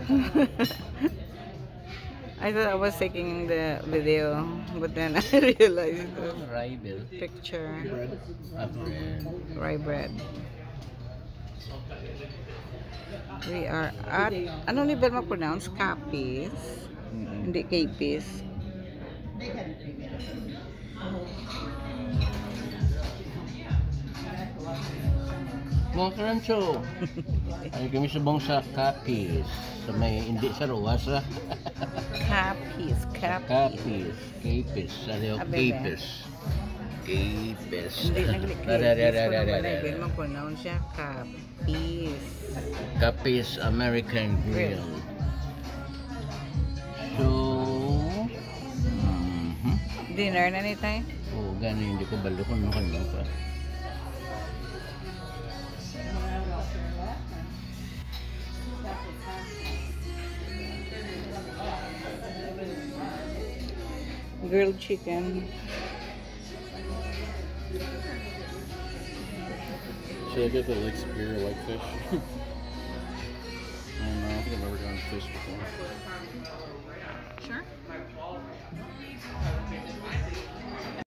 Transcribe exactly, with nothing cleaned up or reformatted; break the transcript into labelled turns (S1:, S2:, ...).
S1: I thought I was taking the video, but then I realized the
S2: Rye bill.
S1: picture.
S3: Bread.
S2: Ah, bread.
S1: Rye bread. We are at, ano level ma-pronounce? Kappy's.
S2: Mm-mm.
S1: Hindi Kappy's.
S2: Mga karancho. Ay kami subong sa Kappy. Sa may hindi sa ruwas ha.
S1: Kappy's. Kappy.
S2: Kappy. Kapis. Ano yung
S1: Abebe.
S2: Kapis? Kapis.
S1: Hindi naglik
S2: Ada, ada, ada,
S1: Kappy's.
S2: ada,
S1: Kung
S2: ada.
S1: level ma-pronounce siya Kappy's.
S2: Kappy's American Grill. So, mhm.
S1: Dinner na ni tayo?
S2: Oh, gano'n hindi ko balo kung ano kanya pa.
S1: Grilled chicken.
S3: Should I get the like spear like fish? I don't know. I think I've never gotten fish before.
S1: Sure.